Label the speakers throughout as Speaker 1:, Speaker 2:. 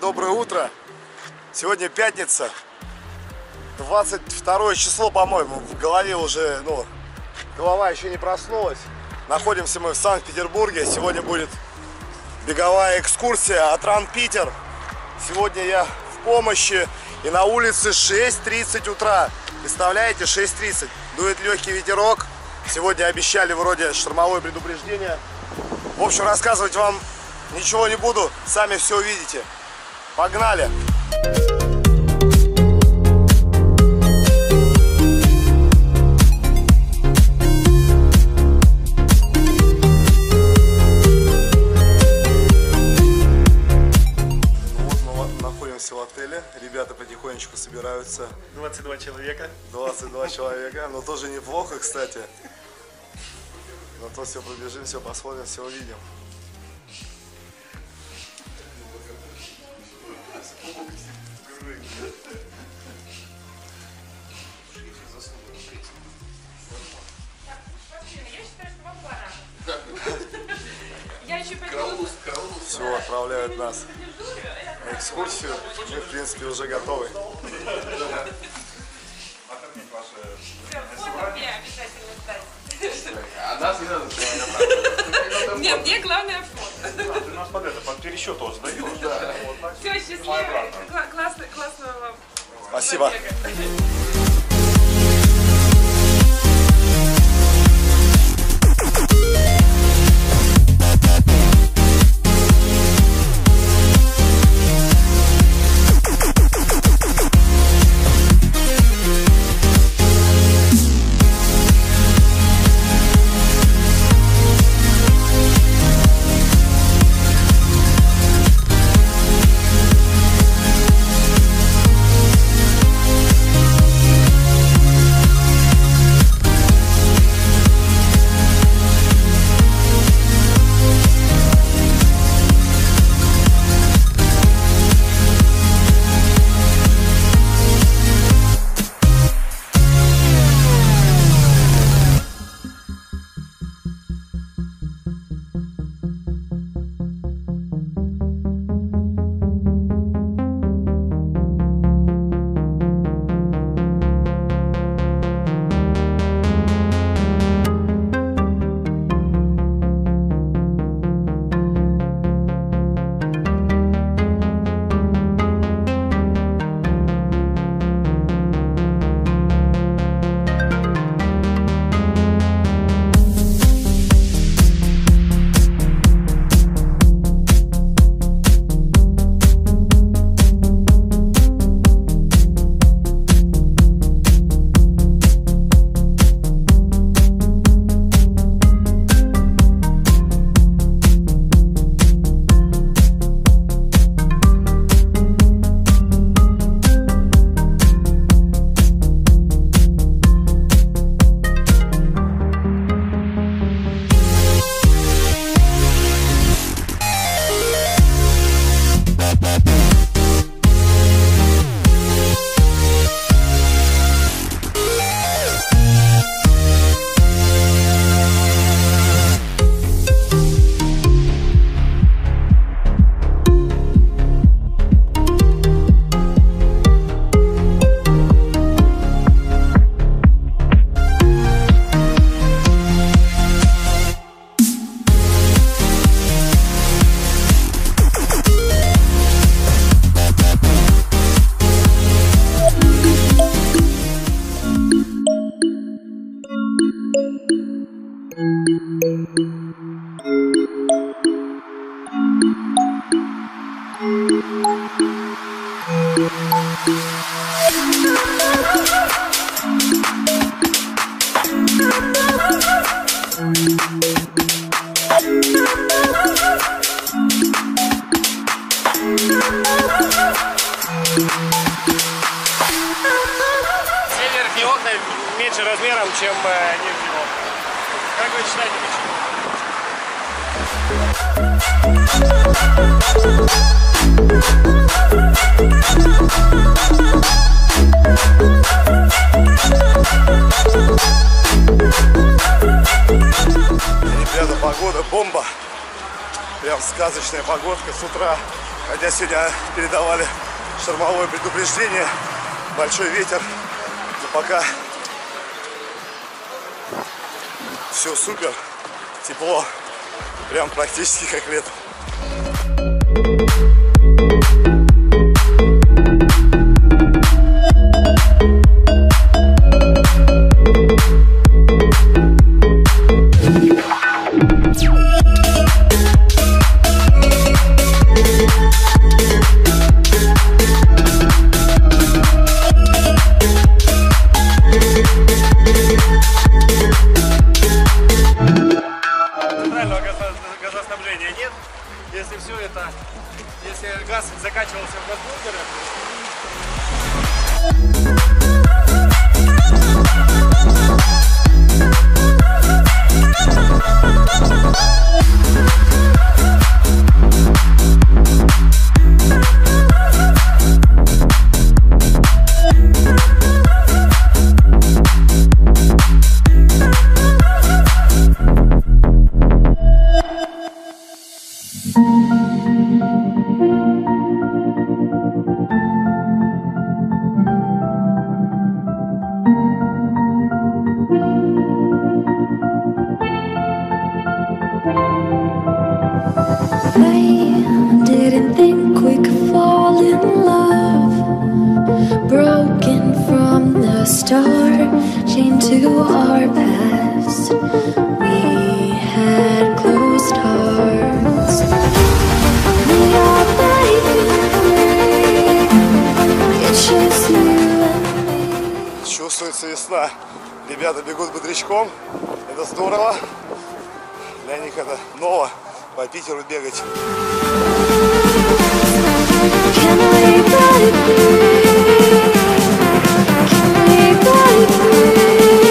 Speaker 1: доброе утро. Сегодня пятница, 22 число, по-моему. В голове уже, голова еще не проснулась. Находимся мы в Санкт-Петербурге. Сегодня будет беговая экскурсия от Run Питер. Сегодня я в помощи и на улице 6:30 утра. Представляете, 6:30. Дует легкий ветерок. Сегодня обещали вроде штормовое предупреждение. В общем, рассказывать вам ничего не буду. Сами все увидите. Погнали! В отеле. Ребята потихонечку собираются.
Speaker 2: 22 человека.
Speaker 1: 22 человека. Но тоже неплохо, кстати. Но то все пробежим, все посмотрим, все увидим. Все, отправляют нас на экскурсию. Мы, в принципе, уже готовы.
Speaker 3: А нас не надо.
Speaker 4: Нет, мне главное фото.
Speaker 2: Ты нас под пересчет сдаешь.
Speaker 4: Все, счастливо. Классного вам.
Speaker 1: Спасибо.
Speaker 2: Все верхние окна меньше размером, чем нижние окна. Как вы считаете,
Speaker 1: Ребята, погода бомба. Прям сказочная погодка с утра. Хотя сегодня передавали штормовое предупреждение, большой ветер. Но пока все супер, тепло, прям практически как летом.
Speaker 2: Газоснабжения нет. Если все это, если газ закачивался в газбункеры,
Speaker 3: chained to our past. We had closed hearts. We are breaking free. It's just you and me.
Speaker 1: Чувствуется весна. Ребята бегут бодрячком. Это здорово. Для них это ново. По Питеру бегать.
Speaker 3: Can we break free? Can we break free?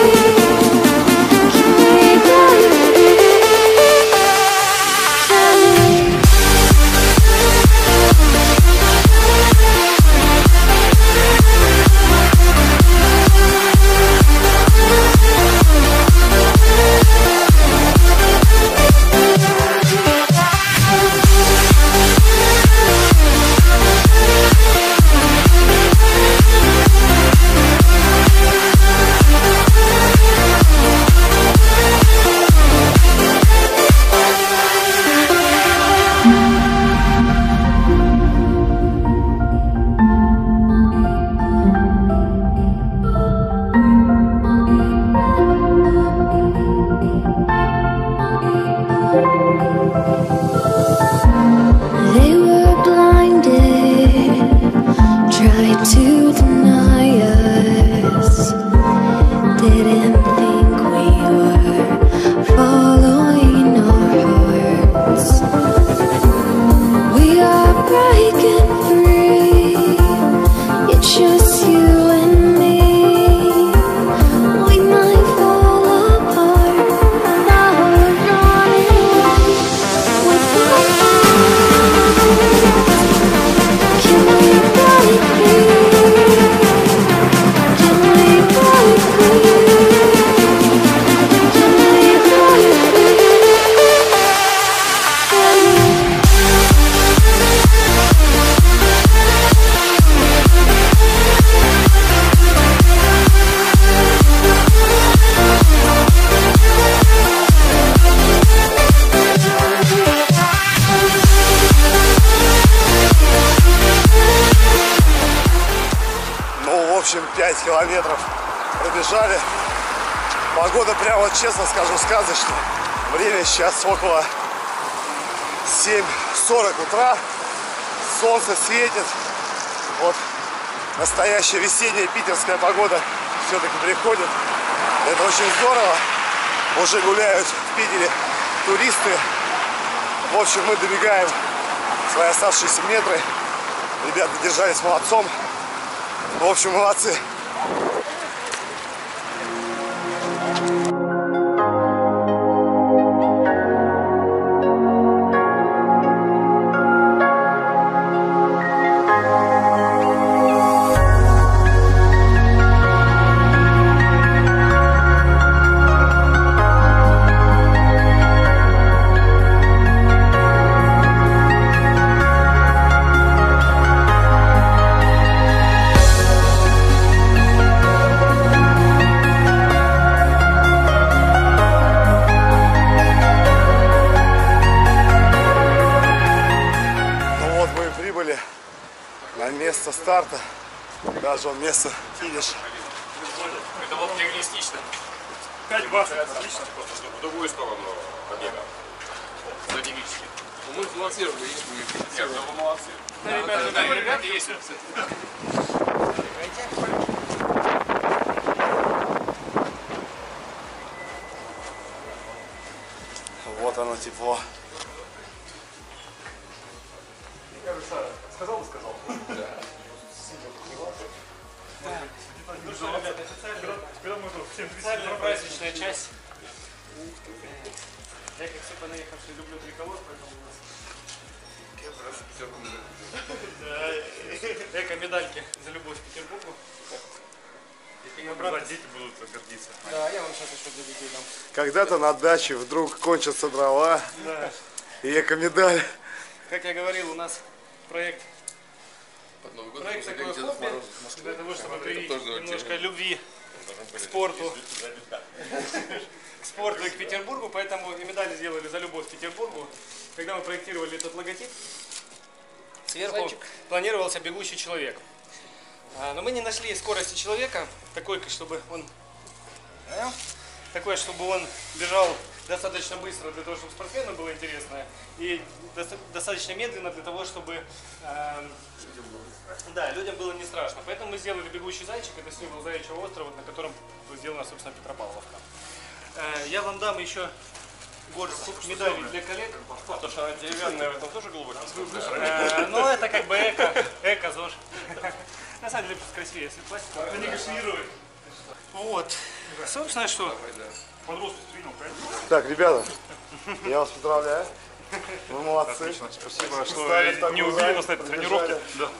Speaker 1: В общем, 5 километров пробежали. Погода, прямо вот честно скажу, сказочная. Время сейчас около 7:40 утра. Солнце светит. Вот настоящая весенняя питерская погода все-таки приходит. Это очень здорово. Уже гуляют в Питере туристы. В общем, мы добегаем свои оставшиеся метры. Ребята держались молодцом. В общем, молодцы. Даже он место финиша.
Speaker 2: Это было реалистично.
Speaker 5: 5 баксов, отлично.
Speaker 2: В другую сторону побега. Стратегически.
Speaker 6: Мы сбалансировали, есть
Speaker 2: Нет, ну вы молодцы. Ребята есть.
Speaker 1: Вот оно тепло.
Speaker 5: Сказал и сказал. Ну что, ребята, когда мы тут всем
Speaker 2: Официальная праздничная часть. Я, как все понаехавшие, люблю триколор, поэтому у нас эко-медальки за любовь к Петербургу.
Speaker 5: дети будут гордиться.
Speaker 2: Да, я вам сейчас еще для детей дам.
Speaker 1: Когда-то на даче вдруг кончатся дрова.
Speaker 2: Да.
Speaker 1: И эко-медаль.
Speaker 2: Как я говорил, у нас проект
Speaker 6: Под Новый год
Speaker 2: Проект
Speaker 6: будет
Speaker 2: такой
Speaker 6: Дедов
Speaker 2: хобби,
Speaker 6: Мороз в Москве.
Speaker 2: для того, чтобы
Speaker 6: Это
Speaker 2: привить
Speaker 6: тоже
Speaker 2: немножко любви к спорту, к спорту и к Петербургу, поэтому и медали сделали за любовь к Петербургу. Когда мы проектировали этот логотип, сверху планировался бегущий человек. Но мы не нашли скорости человека такой, чтобы он бежал достаточно быстро для того, чтобы спортсмену было интересно, и достаточно медленно для того, чтобы людям было не страшно. Поэтому мы сделали бегущий зайчик, это символ Заячьего острова, на котором сделана, собственно, Петропавловка. Я вам дам еще горстку медалей для коллег.
Speaker 5: Потому что она деревянная, в этом тоже глубокий смысл.
Speaker 2: Ну, это как бы эко, ЗОЖ. На самом деле красивее, если пластиковый.
Speaker 5: Они кашируют.
Speaker 2: Вот. Собственно, что?
Speaker 5: Подросток принял, правильно?
Speaker 1: Так, ребята, я вас поздравляю. Вы молодцы.
Speaker 5: Отлично, спасибо, что
Speaker 1: Встали в такой
Speaker 5: не убили
Speaker 1: рай,
Speaker 5: нас на этой тренировке.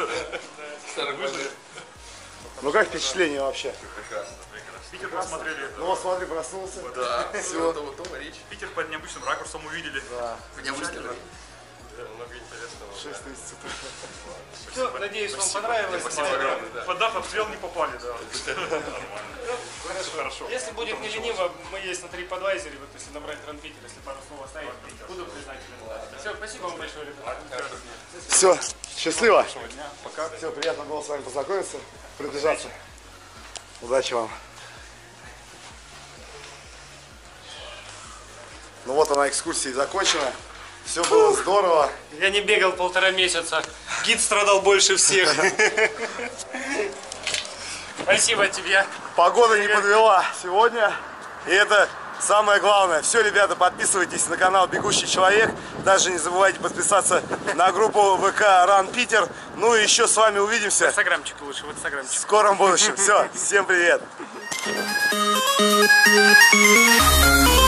Speaker 1: Ну как впечатление вообще?
Speaker 5: Питер посмотрели.
Speaker 1: Ну вот смотри, проснулся.
Speaker 6: Да,
Speaker 1: Всё.
Speaker 6: это вот речь.
Speaker 5: Питер под необычным ракурсом увидели.
Speaker 6: Меня выставили.
Speaker 2: Много интересного.
Speaker 1: 6 тысяч.
Speaker 2: Все, надеюсь, вам понравилось.
Speaker 5: Подав обстрел не попали, да. Хорошо.
Speaker 2: Если будет не лениво, мы есть на TripAdvisor, вот если набрать Ран-Питер, если пару слов оставить, буду признателен. Все, спасибо вам большое, ребята.
Speaker 1: Все, счастливо. Пока. Все, приятно было с вами познакомиться, приближаться. Удачи вам. Ну вот она, экскурсия закончена. Все было здорово.
Speaker 2: Я не бегал 1,5 месяца. Гид страдал больше всех. Спасибо тебе.
Speaker 1: Погода не подвела сегодня. И это самое главное. Все, ребята, подписывайтесь на канал Бегущий Человек. Даже не забывайте подписаться на группу ВК Ран Питер. Ну и еще с вами увидимся
Speaker 2: В инстаграмчике лучше, в инстаграмчике.
Speaker 1: в скором будущем. Все, всем привет.